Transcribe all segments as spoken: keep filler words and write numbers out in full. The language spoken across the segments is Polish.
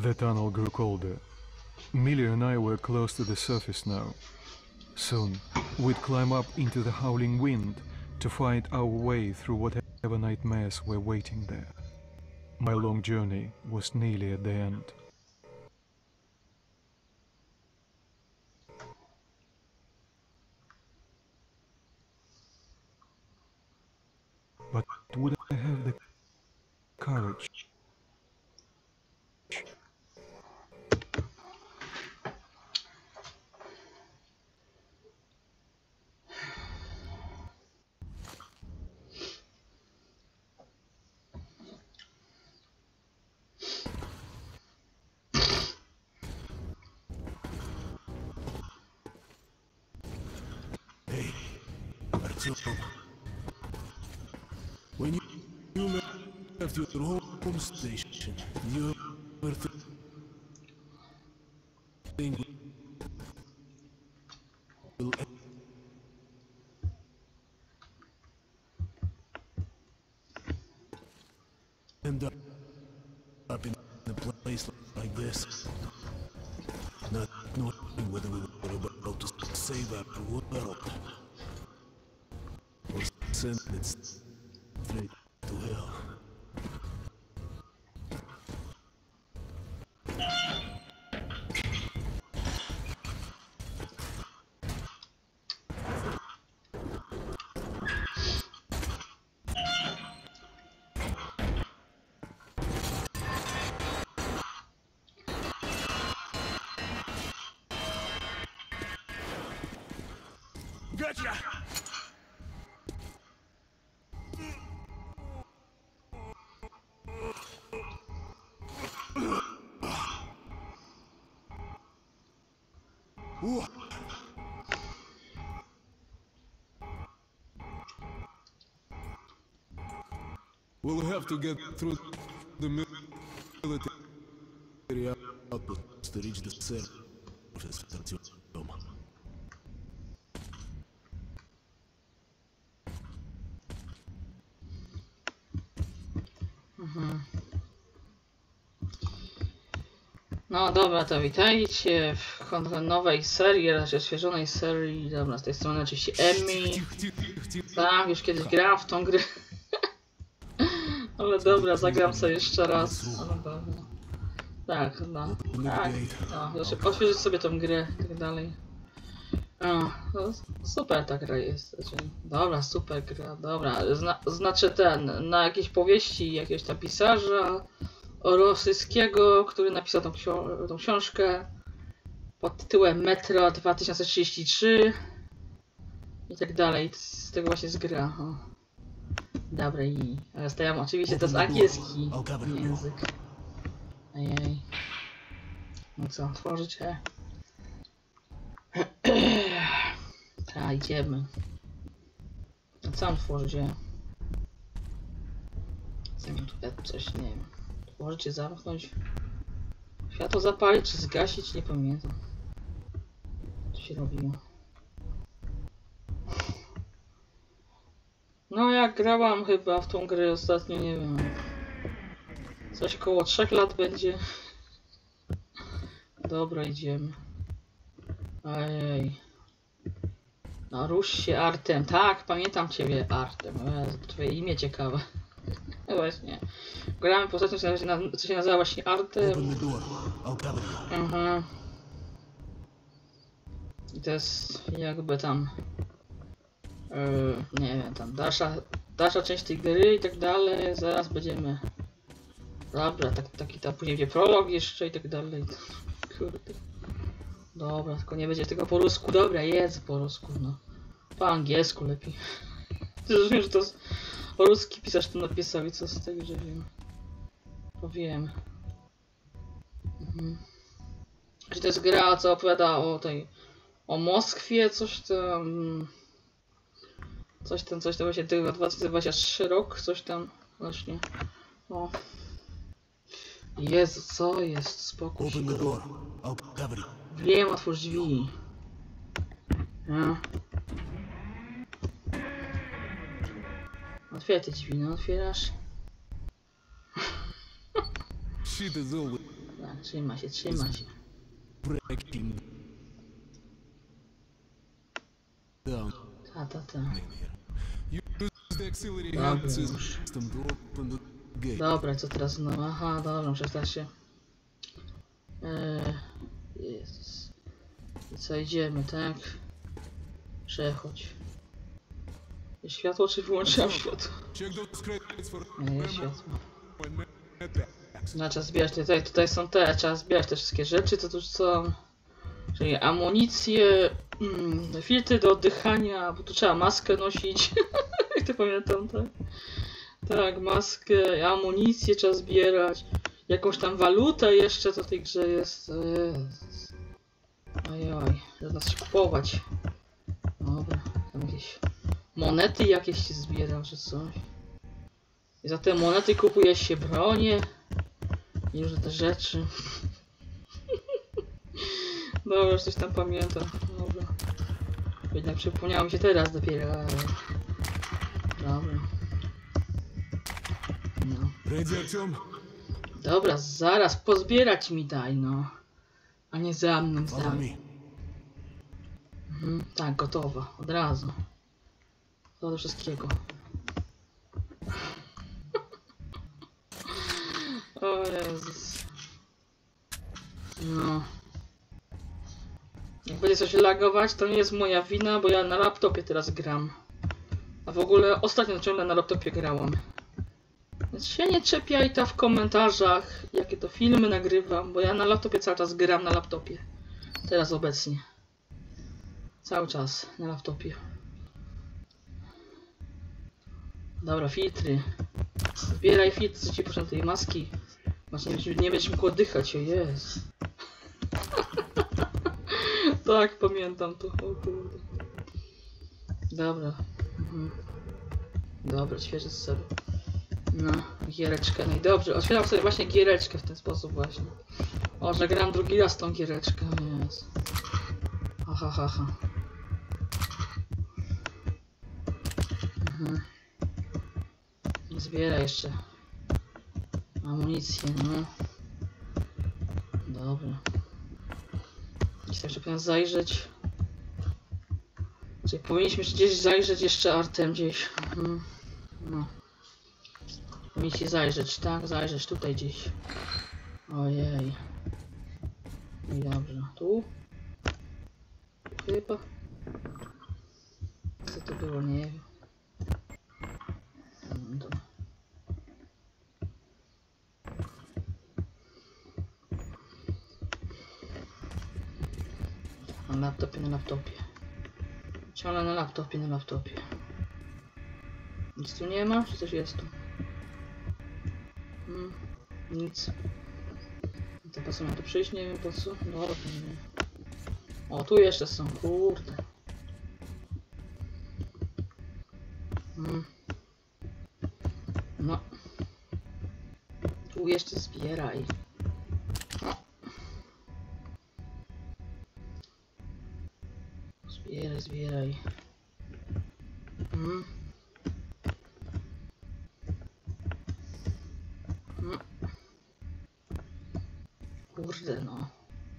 The tunnel grew colder. Millie and I were close to the surface now. Soon, we'd climb up into the howling wind to find our way through whatever nightmares were waiting there. My long journey was nearly at the end. But would I have the courage? Hey, Artyom. When you, you left your home station, you were thinking will end up, up in a place like this, not knowing whether we were about to save our world or send it straight to hell. Gotcha! We'll have to get through the military outposts to reach the surface. Mhm. No dobra, to witajcie w nowej serii, raczej odświeżonej serii. Dobra, z tej strony oczywiście Emmy. Tak, już kiedyś grałam w tą grę. Ale dobra, zagram sobie jeszcze raz. Ale dobra. Tak, no. Tak, no. Znaczy, odświeżyć sobie tą grę i tak dalej. O, no, super ta gra jest. Znaczy, dobra, super gra, dobra. Zna, znaczy ten, na jakieś powieści jakiegoś tam pisarza rosyjskiego, który napisał tą, ksio tą książkę pod tytułem Metro dwa tysiące trzydzieści trzy i tak dalej. Z tego właśnie jest gra. O. Dobra, i stawiam oczywiście, to jest angielski język. Ojej. No co, otworzycie? Tak, idziemy. A co mam tworzyć? Co mam tutaj coś, nie wiem. Możecie zamknąć. Światło zapalić czy zgasić? Nie pamiętam. Co się robiło? No jak grałam chyba w tą grę ostatnio, nie wiem. Coś koło trzech lat będzie. Dobra, idziemy. Ojej. No rusz się Artem. Tak, pamiętam ciebie Artem. Jezu, twoje imię ciekawe. Właśnie. Gramy postacią, co się nazywa właśnie Artem. Aha. I to jest jakby tam... Yy, nie wiem, tam dalsza, dalsza część tej gry i tak dalej. Zaraz będziemy... Dobra, tak, taki tam później będzie prolog jeszcze i tak dalej. Kurde. Dobra, tylko nie będzie tego po rusku. Dobra, jest po rusku, no. Po angielsku lepiej. Rozumiem, że to ruski pisarz to napisał i co z tego, że wiem. Powiem. Mhm. Czy to jest gra, co opowiada o tej... o Moskwie, coś tam... Coś tam, coś tam właśnie tego dwa tysiące dwudziesty trzeci rok, coś tam właśnie. O. Jezu, co jest? Spokój się. Wiem, otwórz drzwi. No. Otwieraj te drzwi, no otwierasz. Trzyma się, trzyma się. breaking down Ta, ta, ta. here. Use the auxiliary Dobra, hand już. system to open the gate. Dobra, co teraz znowu? Aha, dobra, muszę teraz się... Eee, Jezus. I co, idziemy, tak? Przechodź. Jest światło, czy wyłączyłam światło? Check those crates for Nie, jest światło. and medpacks. No, trzeba zbierać, tutaj, tutaj są te, trzeba zbierać te wszystkie rzeczy, co tu są. Czyli amunicję, mm, filtry do oddychania, bo tu trzeba maskę nosić. Jak to pamiętam, tak? Tak, maskę, amunicję trzeba zbierać. Jakąś tam walutę jeszcze, co w tej grze jest. Jezus. Ojoj, trzeba nas kupować. Dobra, tam jakieś monety jakieś się zbiera, czy coś. I za te monety kupuje się bronię. I różne te rzeczy. Dobra, już coś tam pamiętam. Dobra. Jednak przypomniało mi się teraz dopiero. ale- Dobra. No. Ready, Artyom? Dobra, zaraz pozbierać mi daj, no. A nie za mną, za Follow mną. me. Mhm, tak, gotowa. Od razu. To do wszystkiego. O Jezus. No. Jak będzie coś lagować, to nie jest moja wina, bo ja na laptopie teraz gram. A w ogóle ostatnio ciągle na laptopie grałam. Więc się nie czepiaj ta w komentarzach, jakie to filmy nagrywam, bo ja na laptopie cały czas gram na laptopie. Teraz obecnie. Cały czas na laptopie. Dobra, filtry. Zbieraj filtry trzydzieści procent tej maski. Właśnie nie będziesz mógł oddychać, o jest. Tak, pamiętam to. O kurde. Dobra. Mhm. Dobra, świeży z sobie. No, giereczkę. No i dobrze, otwieram sobie właśnie giereczkę w ten sposób właśnie. O, że gram drugi raz tą giereczkę. Jest. Ha, ha, ha, ha. Mhm. Zbieraj jeszcze amunicję, no. Dobra. Gdzieś tak, że powinien zajrzeć. Czyli powinniśmy gdzieś zajrzeć jeszcze Artem gdzieś. Mhm. No. Powinniście zajrzeć, tak? Zajrzeć tutaj gdzieś. Ojej. I dobrze. Tu? Chyba. Co to było? Nie wiem. No to... Na laptopie, na laptopie. Ciągle na laptopie, na laptopie. Nic tu nie ma? Czy coś jest tu? Hmm, nic. To po co mam tu przyjść? Nie wiem po co. Dobra, to nie wiem. O, tu jeszcze są, kurde. Hmm. No. Tu jeszcze zbieraj. No. Zbieraj, zbieraj. Hmm. Hmm. Kurde no.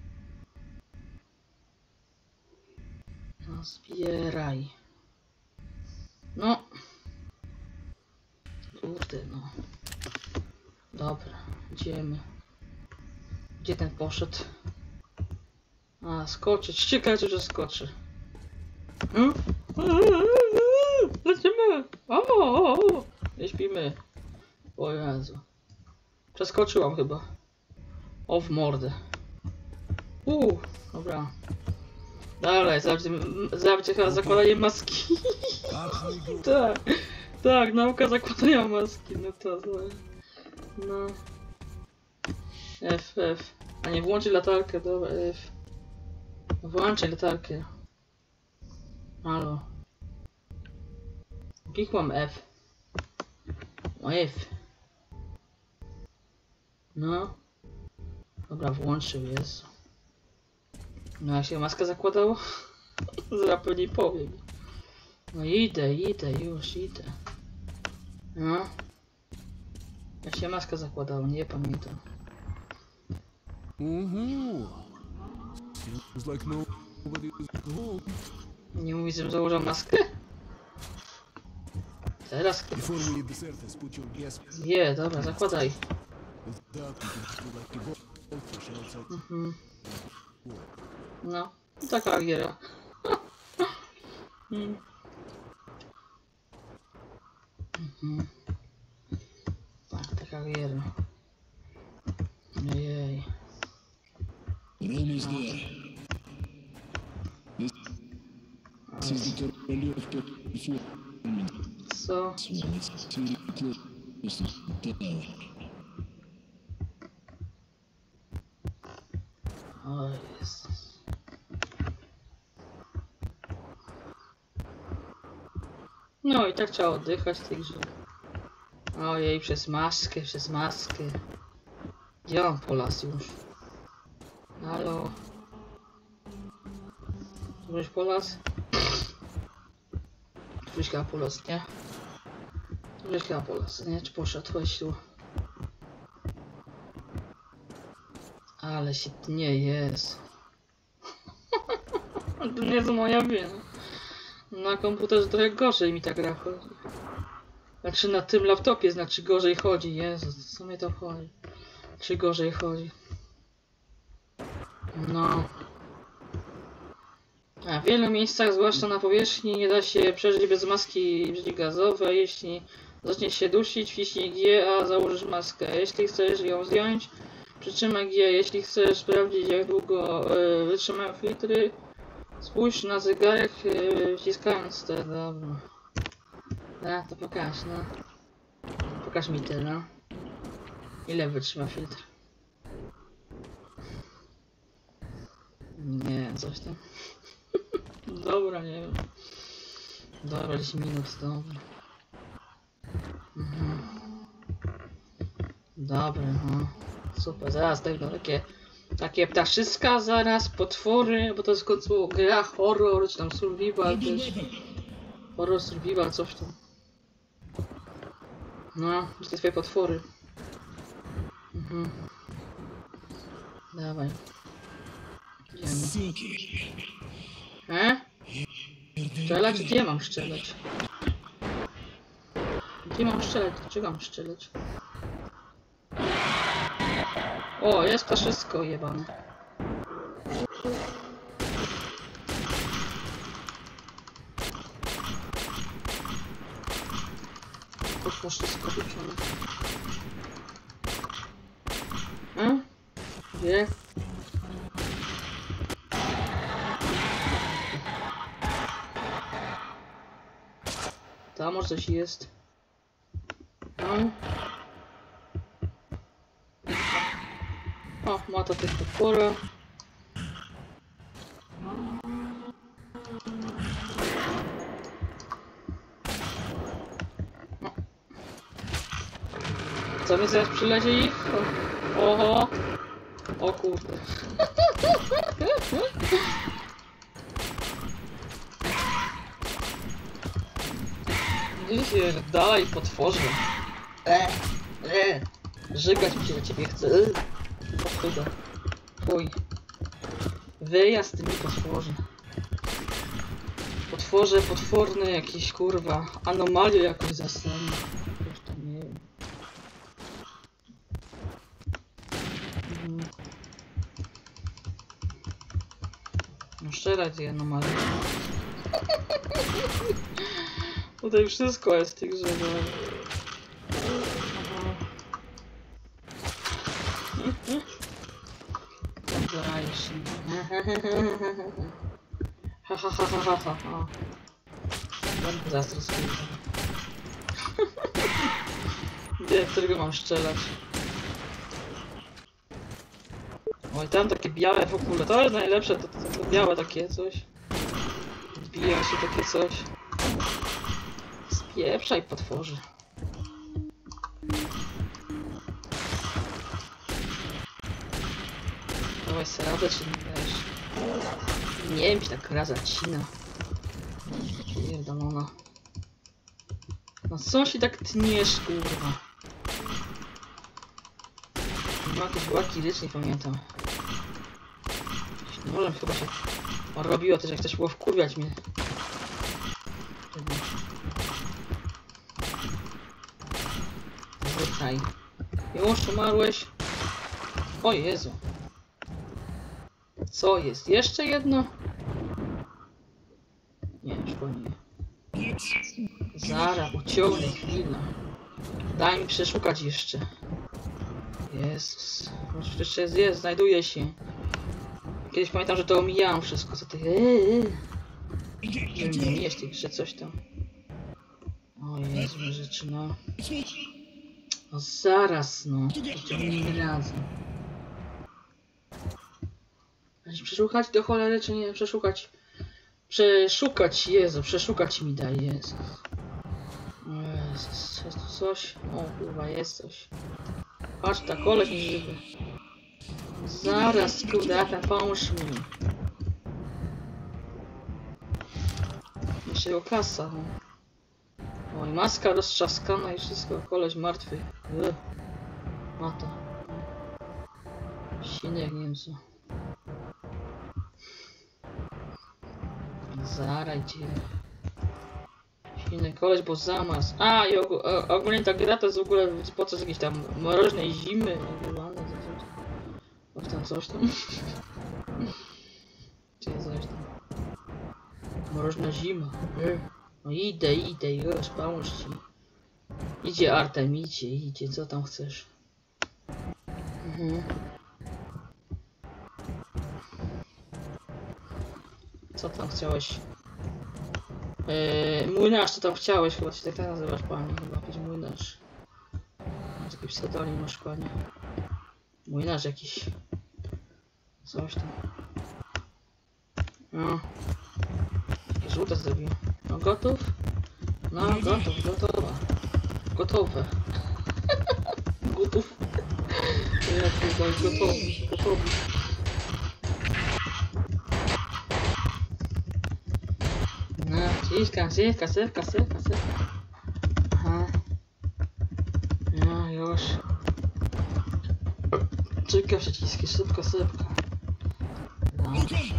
No zbieraj. No. Kurde no. Dobra, idziemy. Gdzie ten poszedł? A, skoczyć. Ciekawe, że skoczy. Hmm? Lecimy! O, o, o. Nie śpimy. O Jezu. Przeskoczyłam chyba. O, w mordę. Uuu, dobra. Dalej, zawsze chyba zakładanie maski. Tak, tak, nauka zakładania maski. No to, to. No. F, F. A nie włączyć latarkę, dobra, F. Włączaj latarkę. Halo. Klikłam F. O F. No. Dobra, włączył, jest. No jak się maskę zakładało? Zaraz pewnie powiem. No idę, idę, już idę. No. Jak się maskę zakładało, nie pamiętam. Mm-hmm. Seems like nobody is home. Nie mówi, że założę maskę? Teraz chyba. Before we leave the surface, put your gas Je, dobra, zakładaj. with that. We can do like a goldfish outside. Mhm. No, taka giera. Hmm. Mhm. Tak, taka giera. Ojej. We're almost there. This is the tornado of before. Co? It's too close to down. O Jezus. No i tak trzeba oddychać w tej grze. Ojej, przez maskę, przez maskę. Gdzie mam polas już? Halo? Któryś polas? Któryś chyba polas, nie? Któryś chyba polas, nie? Czy poszedł? Chodź tu. Ale się nie jest. To nie jest moja wina. Na komputerze trochę gorzej mi ta gra chodzi. Znaczy na tym laptopie znaczy gorzej chodzi. Jezu, co mnie to chodzi? Czy gorzej chodzi? No. A w wielu miejscach, zwłaszcza na powierzchni, nie da się przeżyć bez maski gazowej. Jeśli zaczniesz się dusić, wciśnij G, a założysz maskę. Jeśli chcesz ją zdjąć, przytrzymaj G. Jeśli chcesz sprawdzić, jak długo y, wytrzymają filtry, spójrz na zegarek, y, wciskając te. Dobra. A, to pokaż, no. Pokaż mi te, no. Ile wytrzyma filtr? Nie, coś tam. Dobra, nie wiem. Dobra, dziesięć minut, dobra. Mhm. Dobra, no. Super, zaraz będą takie, takie ptaszyska, zaraz potwory, bo to jest w końcu gra horror, czy tam survival też. Horror, survival, coś tam. No, to te twoje potwory. Mhm. Dawaj. E? Strzelać? Gdzie mam strzelać? Gdzie mam strzelać? Czego mam strzelać? O, jest to wszystko jebane. To wszystko pieczone. E? Gdzie? Tam może coś jest. No. O, ma to też potwora. No. Co mi zaraz przylecie ich? O, oho. O kurde. Nie dalej potworze. E, e, żygać mi się do ciebie chce. E, potwórze. Fuj. Wyjazd tymi potworzy. Potworze, potworne jakieś kurwa. Anomalie jakoś zastanę. Już tam nie wiem. Mhm. No szczerać tej anomalii. Tutaj wszystko jest w tej grze, no. Dajesz. Ha ha ha ha ha ha ha. Bardzo zastrasowany. Gdzie, którego mam strzelać? Oj, tam takie białe w ogóle, to jest najlepsze, to, to, to białe takie coś. Odbija się takie coś. Spieprzaj potworzy. Dawaj sobie radę, czy nie dajesz? Nie wiem, czy tak gra zacina. Pierdolona. No co się tak tniesz, kurwa? Ma jakieś łaki rycz, nie pamiętam. Może chyba się robiło też, jak coś było wkurwiać mnie. Zdychaj. Już umarłeś? O Jezu. Co jest? Jeszcze jedno? Nie, już po nie. Zara, uciągnij chwilę. Daj mi przeszukać jeszcze. Jezus. Może jeszcze jest, jest, znajduje się. Kiedyś pamiętam, że to omijałem wszystko, co ty... Eee. Że nie mijesz tej grze coś tam. O Jezu, rzeczy, no. No zaraz, no. Nie razem. Przeszukać do cholery, czy nie? Przeszukać. Przeszukać, Jezu, przeszukać mi daj, Jezu. O Jezus, jest tu coś? O kurwa, jest coś. Patrz, ta koleś nie żywy. Zaraz, kurde, pomóż mi. Jeszcze jego kasa. No. Oj, maska roztrzaskana i wszystko, koleś martwy. Ugh. Ma to. Silnik, nie wiem co. Zarajcie. Silny koleś, bo zamaz. A, i og ogólnie ta gra to jest w ogóle podczas jakiejś tam mroźnej zimy. Coś tam, coś tam. Czy coś tam. Mroźna zima. No idę, idę, już, pomóż ci. Idzie Artem, idzie, idzie, co tam chcesz? Mhm. Co tam chciałeś? Eee, młynarz, co tam chciałeś? Chyba się tak nazywasz, panie. Chyba jakiś młynarz. Taki pseudonim masz, panie. Młynarz jakiś. Coś tam. No. Jakieś żółte zrobił. No gotów? No gotów, gotowa. Gotowe. Gotów. Ja chyba gotowy, gotowy. No, ciska, ciska, sypka, sypka, sypka. Aha. No, już. Czeka przyciski, szybko, szybko. No.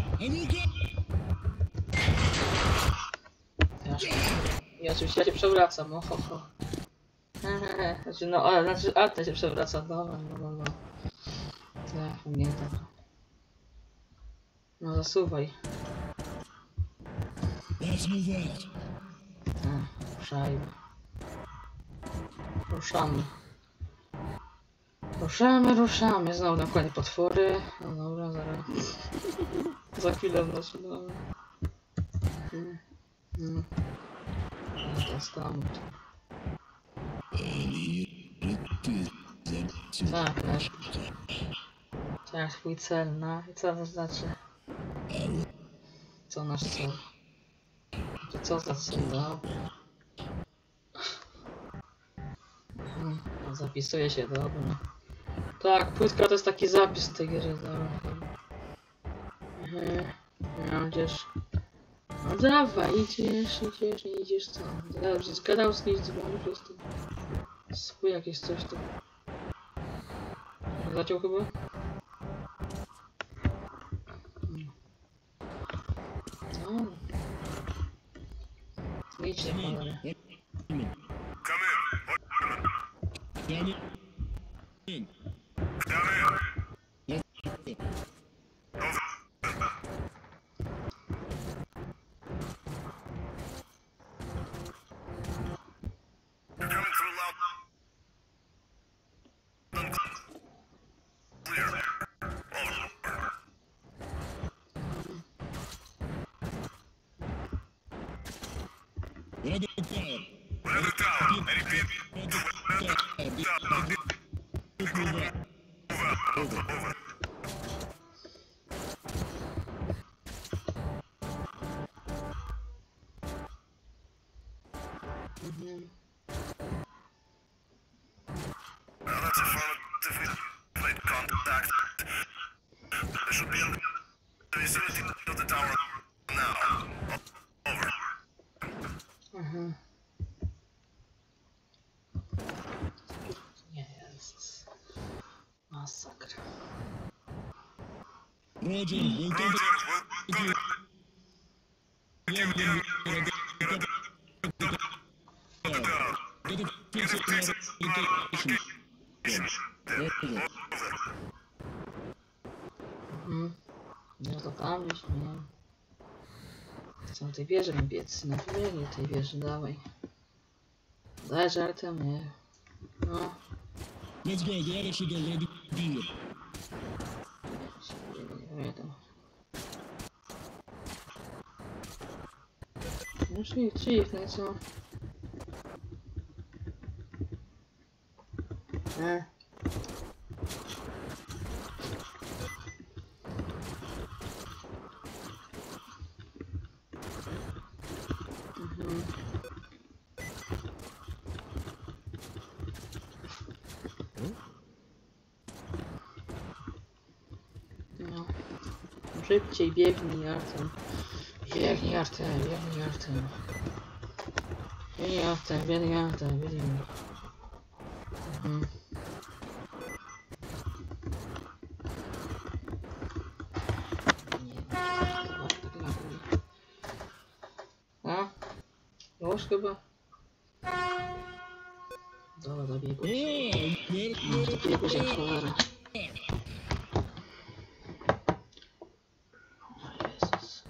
Ja, ja oczywiście ja się przewracam, no ho, ho. Znaczy, no, ale znaczy, a ten się przewraca, dobra, no, no, no. Tak, pamiętam. No, zasuwaj. Tak, ruszajmy. Ruszamy. Ruszamy, ruszamy. Znowu na koniec potwory. No dobra, zaraz. Za chwilę znaczy, no. Hmm. Hmm. To stąd. Tak, tak. Tak, twój cel, no. I co to znaczy? Co nasz cel? To co za cel, no? Hmm. Zapisuje się, dobra. Tak, płytka to jest taki zapis tej gry, dobra. Mhm. No, idziesz. No dawaj, idziesz, idziesz, nie idziesz, co? Dobrze, zgadał z nic, bo po prostu... Swój jakieś coś tu. Zaciął chyba? No. Idź na cholerę. Mhm. Nie, Jezus. Masakra. Roger, welcome to... Mhm. No to tam gdzieś, nie. Chcę na tej wieży mam biec, na wymieniu tej wieży, dawaj. Daj żartem, nie. No. Let's go, the other should already be here. Nie wiadomo. No czyli dziwne, co? E. Mhm. No. Szybciej biegnij, Artem. Biegnij, Artem, biegnij, Artem. Biegnij, Artem, biegnij, Artem, biegnij. Mhm. Nie, tak laguje. A? Już chyba? Dobra, dobiegłeś. No, dobiegłeś jak cholera. O Jezus.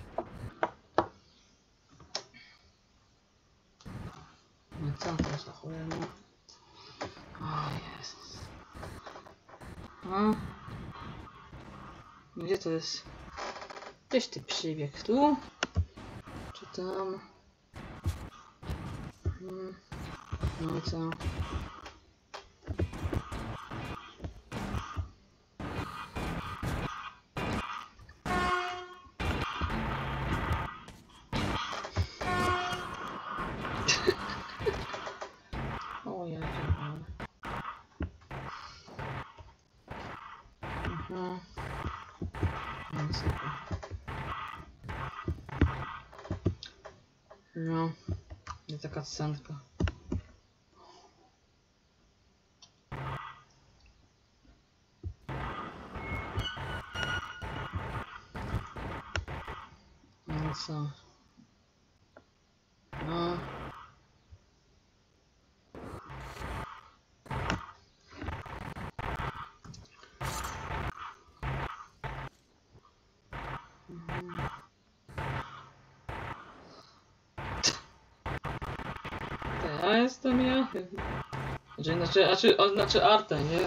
No co to za cholera? O Jezus. A? Gdzie to jest? Gdzieś ty przybiegł tu? Czy tam? Hmm. No i co? O ja wiem. Mhm. No super. No. Nie taka scenka. No co? No. Mhm. To ja jestem ja. Znaczy, znaczy, znaczy, o, znaczy Artem, nie?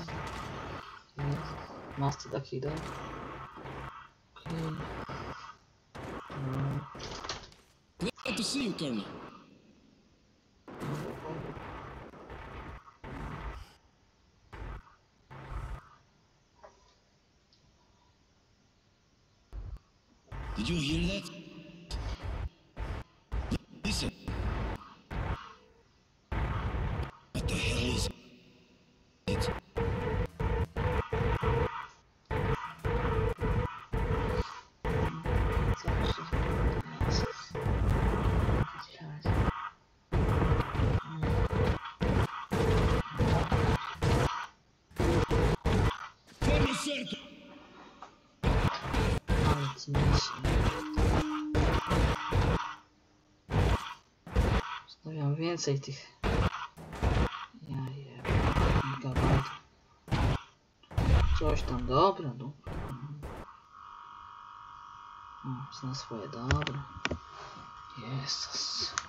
Masty taki idą. Okay. Mm. Glad to see you, Colonel. Did you hear that? Listen. What the hell is it? Form a circle. Stawiam więcej tych. Ja je. Gigabajtów. Coś tam, dobra, dobra. O, zna swoje, dobra. Jezus.